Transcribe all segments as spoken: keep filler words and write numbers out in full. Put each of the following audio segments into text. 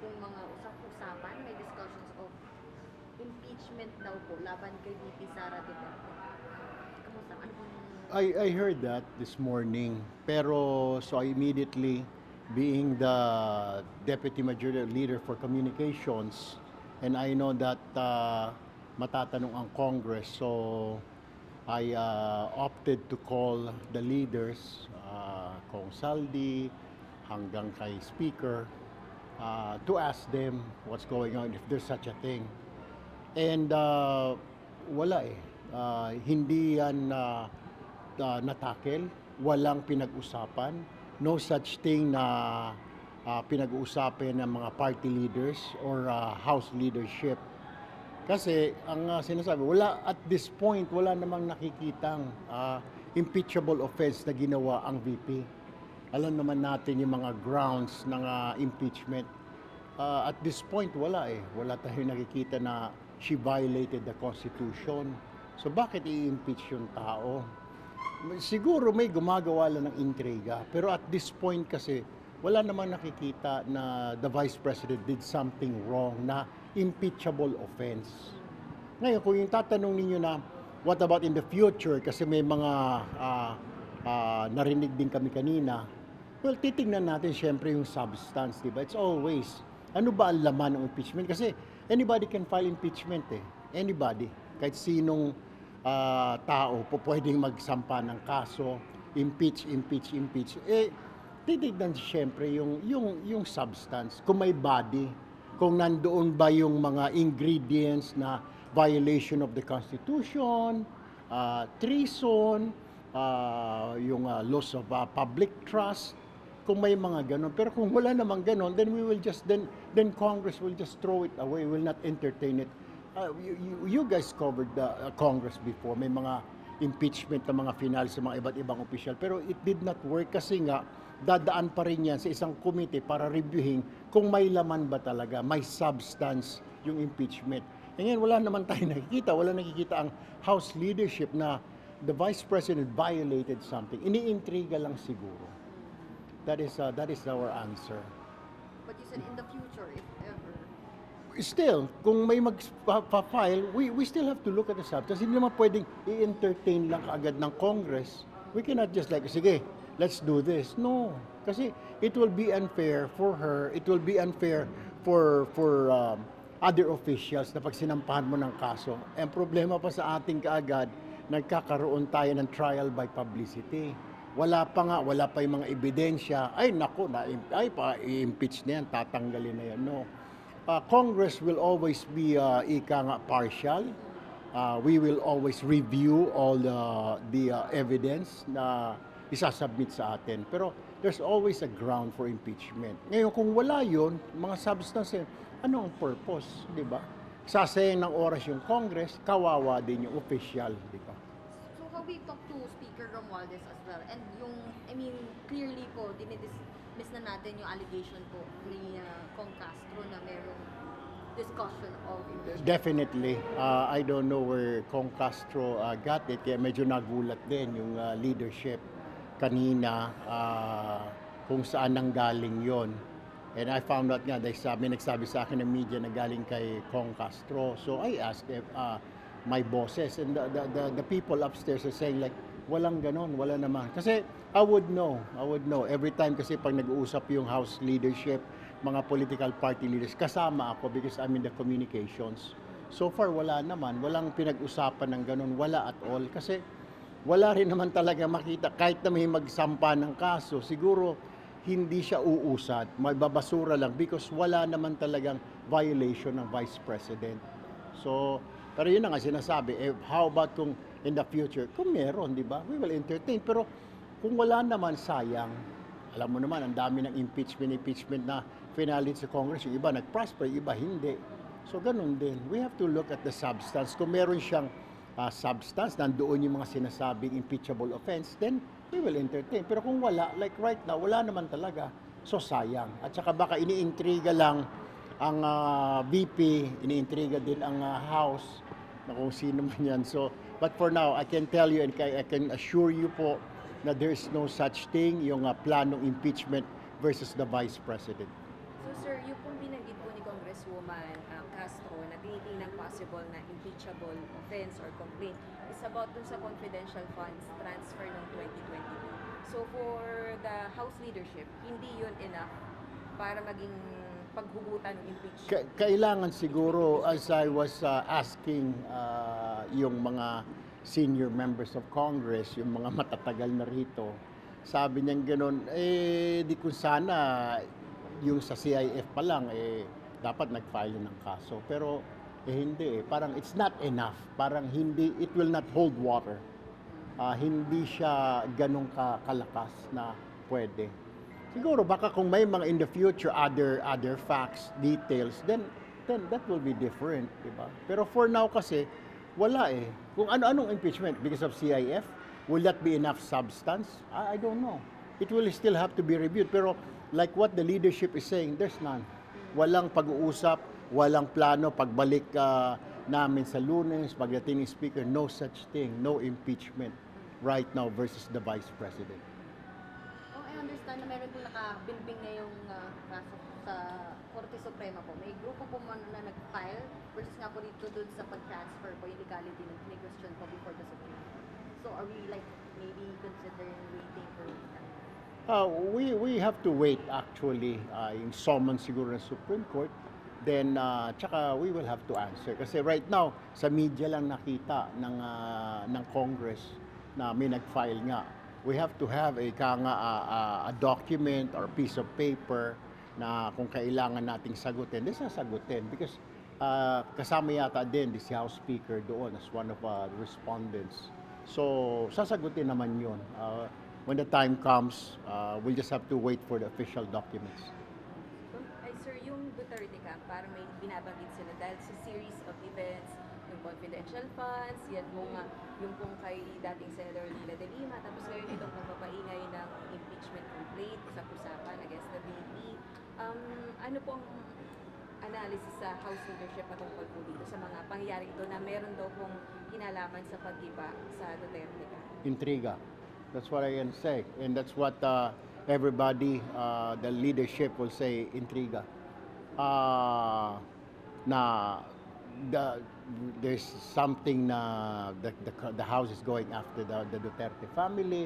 pong mga usap-usapan, may discussions of impeachment daw po laban kay V P Sara Duterte. Kamusta? Ano pong... I, I heard that this morning, pero so I immediately, being the Deputy Majority Leader for Communications, and I know that uh, matatanong ang Congress, so I uh, opted to call the leaders, uh, Kong Saldi, hanggang kay Speaker, uh, to ask them what's going on, if there's such a thing. And uh, wala eh. Uh, hindi yan uh, uh, natakel, walang pinag-usapan, no such thing na uh, pinag-uusapan ng mga party leaders or uh, House leadership. Kasi ang uh, sinasabi, wala at this point, wala namang nakikitang uh, impeachable offense na ginawa ang V P. Alam naman natin yung mga grounds ng uh, impeachment. Uh, at this point, wala eh. Wala tayong nakikita na she violated the Constitution. So bakit i-impeach yung tao? Siguro may gumagawa lang ng intriga. Pero at this point kasi, wala namang nakikita na the Vice President did something wrong na impeachable offense. Ngayon, kung yung tatanong ninyo na, what about in the future? Kasi may mga uh, uh, narinig din kami kanina. Well, titignan natin syempre yung substance, di ba? It's always, ano ba ang laman ng impeachment? Kasi anybody can file impeachment eh. Anybody. Kahit sinong uh, tao po pwedeng magsampa ng kaso, impeach, impeach, impeach. Eh, titignan syempre yung, yung, yung substance. Kung may body, kung nandoon ba yung mga ingredients na violation of the Constitution, uh, treason, uh, yung uh, loss of uh, public trust, kung may mga ganon. Pero kung wala namang ganon, then we will just, then, then Congress will just throw it away, will not entertain it. Uh, you, you, you guys covered the uh, Congress before, may mga impeachment ng mga final sa mga iba't ibang opisyal. Pero it did not work kasi nga, dadaan pa rin yan sa isang committee para reviewing kung may laman ba talaga, may substance yung impeachment. E ngayon, wala naman tayo nakikita, wala nakikita ang House leadership na the Vice President violated something. Iniintriga lang siguro. That is, uh, that is our answer. But you said in the future, if ever. Still, kung may mag-file, we, we still have to look at the substance. Hindi naman pwedeng i-entertain lang kaagad ng Congress. We cannot just like, sige, let's do this. No, kasi it will be unfair for her, it will be unfair for for um, other officials na pag sinampahan mo ng kaso. Ang problema pa sa ating kaagad, nagkakaroon tayo ng trial by publicity. Wala pa nga, wala pa yung mga ebidensya. Ay, naku, na, ay, pa, i-impeach na yan, tatanggalin na yan. No. Uh, Congress will always be, uh, ika nga, partial. Uh, we will always review all the, the uh, evidence na isasubmit sa atin. Pero there's always a ground for impeachment. Ngayon, kung wala yun, mga substance, ano ang purpose, di ba? Sasayang ng oras yung Congress, kawawa din yung official, di ba? So how we talk to Speaker Romualdez as well? And yung, I mean, clearly po, dinidismiss na natin yung allegation po ni uh, Kong Castro na merong discussion of impeachment. Definitely. Uh, I don't know where Kong Castro uh, got it, kaya medyo nagulat din yung uh, leadership kanina uh, kung saan nanggaling yon. And I found out nga, dahil sabi, nagsabi sa akin ng media na galing kay Kong Castro. So I asked if, uh, my bosses and the, the, the, the people upstairs are saying like, walang ganon, wala naman. Kasi I would know, I would know. Every time kasi pag nag-uusap yung House leadership, mga political party leaders, kasama ako because I'm in the communications. So far, wala naman. Walang pinag-usapan ng ganon, wala at all. Kasi wala rin naman talaga makita, kahit na may magsampa ng kaso, siguro hindi siya uusad, magbabasura lang because wala naman talagang violation ng Vice President. So, pero yun na nga sinasabi, eh, how about kung in the future, kung meron, di ba? We will entertain. Pero kung wala naman, sayang. Alam mo naman, ang dami ng impeachment, impeachment na finality sa Congress. Yung iba nag-prosper, yung iba hindi. So, ganun din. We have to look at the substance. Kung meron siyang uh, substance, nandoon yung mga sinasabing impeachable offense, then we will entertain. Pero kung wala, like right now, wala naman talaga. So, sayang. At saka baka iniintriga lang ang uh, V P, iniintriga din ang uh, House na kung sino man yan. So, but for now, I can tell you and I can assure you po na there is no such thing, yung uh, planong impeachment versus the Vice President. So sir, yung pong binanggit po ni Congresswoman uh, Castro na tinitingnan possible na impeachable offense or complaint is about dun sa confidential funds transfer ng twenty twenty-two. So for the House leadership, hindi yun enough para maging paghugutan ng impeachment. Ka- kailangan siguro, as I was uh, asking uh, yung mga senior members of Congress, yung mga matatagal na rito, sabi niyan gano'n, eh di kung sana yung sa C I F pa lang, eh dapat nag-file ng kaso. Pero eh hindi eh, parang it's not enough, parang hindi, it will not hold water. Uh, hindi siya ganong ka- kalakas na pwede. Siguro baka kung may mga in the future other other facts, details, then then that will be different, di ba? Pero for now kasi wala eh. Kung ano-anong impeachment because of C I F, will that be enough substance? I, I don't know. It will still have to be reviewed. Pero like what the leadership is saying, there's none. Walang pag-uusap, walang plano pagbalik uh, namin sa Lunes, pagdating ni Speaker, no such thing, no impeachment right now versus the Vice President. Oh, I understand na meron po nakabinbing na yung uh, kaso sa Korte Suprema po. May grupo po man na nag-file versus nga po dito dun sa pag-transfer po yung legality ng question po before the Supreme Court. So are we like maybe considering waiting for Uh, we we have to wait actually uh, yung summon siguro ng Supreme Court, then uh, tsaka we will have to answer kasi right now sa media lang nakita ng uh, ng Congress na may nag-file nga. We have to have a kanga uh, uh, a document or piece of paper na kung kailangan nating sagutin, then sasagutin because uh, kasama yata din si House Speaker doon as one of uh, the respondents. So sasagutin naman yun. Uh, when the time comes, uh, we'll just have to wait for the official documents. Ay sir, yung Duterte camp, parang may binabanggit sila dahil sa series of events, yung confidential funds, yan mo nga, yung pong kay dating Senator Lila de Lima, tapos ngayon itong pagpapaingay ng impeachment complaint sa usapan against the V P. Um, ano pong analysis sa House leadership patungkol po dito sa mga pangyayari ito na meron daw pong kinalaman sa pag-iba sa Duterte camp? Intriga. That's what I can say. And that's what uh, everybody, uh, the leadership will say, intriga. Uh, na the, there's something na the, the, the House is going after the, the Duterte family.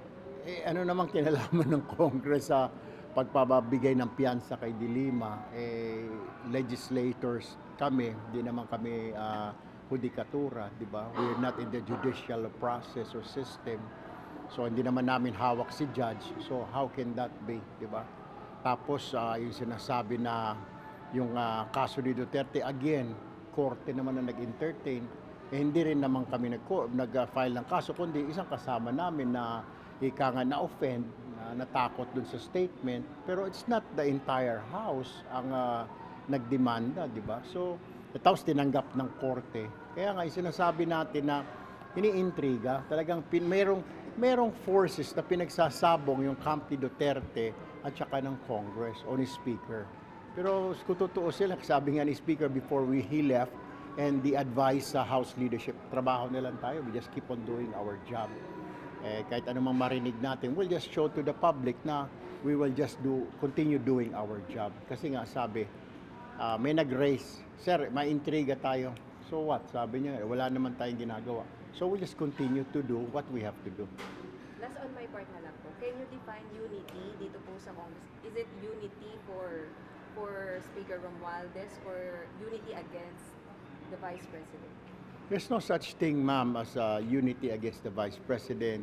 Eh, ano namang kinalaman ng Congress sa pagpapabigay ng piyansa kay Dilima? Eh, legislators kami, di naman kami uh, hudikatura, di ba? We're not in the judicial process or system. So hindi naman namin hawak si judge. So how can that be, di ba? Tapos uh, yung sinasabi na yung uh, kaso ni Duterte, again, korte naman na nag-entertain. Eh, hindi rin naman kami nag-file ng kaso, kundi isang kasama namin na ika nga na-offend, na natakot dun sa statement. Pero it's not the entire house ang uh, nagdemanda, di ba? So, tapos tinanggap ng korte. Kaya nga, yung sinasabi natin na iniintriga, talagang pin, merong merong forces na pinagsasabong yung camp ni Duterte at saka ng Congress o ni Speaker. Pero kung totoo sila, sabi nga ni Speaker before we, he left and the advice sa House leadership, trabaho na lang tayo, we just keep on doing our job. Eh, kahit anumang marinig natin, we'll just show to the public na we will just do, continue doing our job. Kasi nga sabi, uh, may nag-raise, sir, may intriga tayo. So what? Sabi niya, wala naman tayong ginagawa. So we just continue to do what we have to do. Last on my part na lang po, can you define unity dito po sa Congress? Is it unity for for Speaker Romualdez or unity against the Vice President? There's no such thing, ma'am, as uh, unity against the Vice President,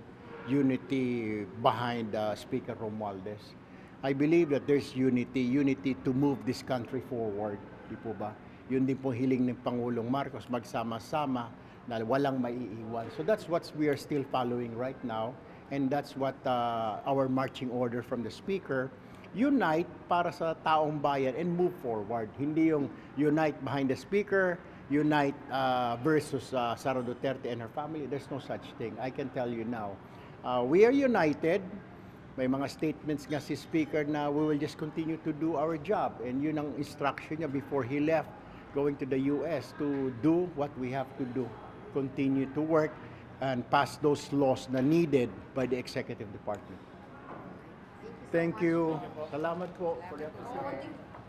unity behind uh, Speaker Romualdez. I believe that there's unity, unity to move this country forward. Di po ba? Yun din po hiling ng Pangulong Marcos, magsama-sama na walang maiiwan. So that's what we are still following right now. And that's what uh, our marching order from the Speaker, unite para sa taong bayan and move forward. Hindi yung unite behind the Speaker, unite uh, versus uh, Sara Duterte and her family. There's no such thing. I can tell you now. Uh, we are united. May mga statements nga si Speaker na we will just continue to do our job. And yun ang instruction niya before he left, going to the U S to do what we have to do. Continue to work and pass those laws na needed by the executive department. Thank you. Thank you. Salamat po for the Oo, opportunity. thank-